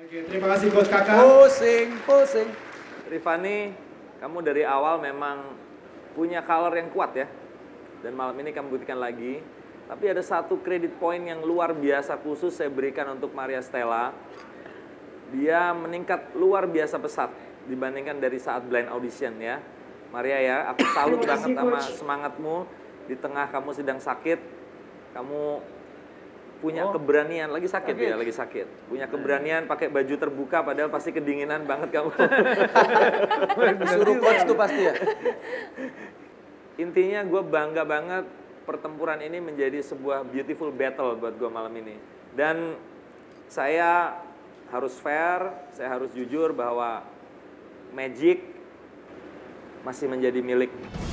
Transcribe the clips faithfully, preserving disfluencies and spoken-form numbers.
Oke, terima kasih Coach Kakak. Pusing, pusing. Rifani, kamu dari awal memang punya color yang kuat ya. Dan malam ini kamu buktikan lagi. Tapi ada satu kredit point yang luar biasa khusus saya berikan untuk Maria Stella. Dia meningkat luar biasa pesat dibandingkan dari saat blind audition ya. Maria ya, aku salut banget sama semangatmu. Di tengah kamu sedang sakit, kamu punya oh. keberanian, lagi sakit okay. ya, lagi sakit. Punya keberanian pakai baju terbuka padahal pasti kedinginan banget kamu. Suruh coach tuh pasti ya. Intinya gue bangga banget pertempuran ini menjadi sebuah beautiful battle buat gue malam ini. Dan saya harus fair, saya harus jujur bahwa Magic masih menjadi milik.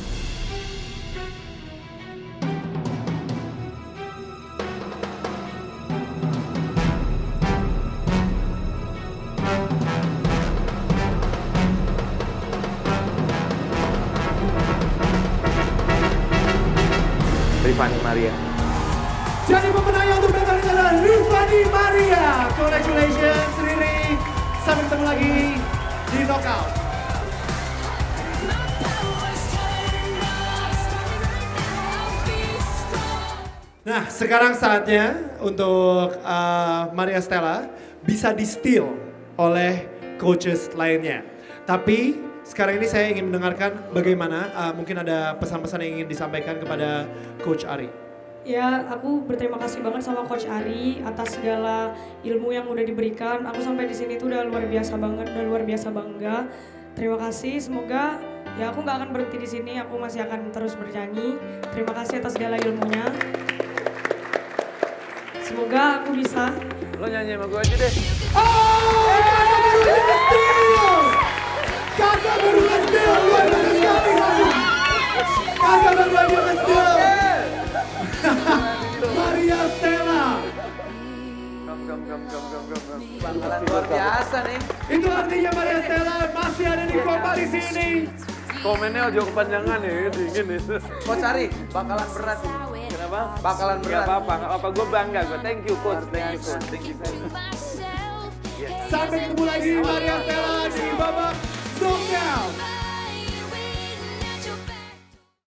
Rifani Maria. Jadi pemenangnya untuk battle ini adalah Rifani Maria. Congratulations Riri. Sampai ketemu lagi di knockout. Nah, sekarang saatnya untuk uh, Maria Stella bisa di-steal oleh coaches lainnya. Tapi sekarang ini saya ingin mendengarkan bagaimana uh, mungkin ada pesan-pesan yang ingin disampaikan kepada Coach Ari. Ya, aku berterima kasih banget sama Coach Ari atas segala ilmu yang udah diberikan. Aku sampai di sini tuh udah luar biasa banget, udah luar biasa bangga. Terima kasih, semoga ya aku nggak akan berhenti di sini, aku masih akan terus bernyanyi. Terima kasih atas segala ilmunya. Semoga aku bisa. Lo nyanyi sama gue aja deh. Oh, kakak baru nge-steal! Kakak baru nge-steal! Luar biasa sekali langsung! Kakak baru aja nge-steal! Maria Stella! Gam, gam, gam, gam, gam, gam, gam. Bakalan luar biasa nih. Itu artinya Maria Stella masih ada di kompetisi ini. Komennya jauh kepanjangan ya, dingin itu. Coach Ari, bakalan berat nih. Kenapa? Bakalan berat. Gak apa-apa, gak apa-apa. Gue bangga, gue thank you coach, thank you coach, thank you coach. Sampai ketemu lagi Maria Stella di babak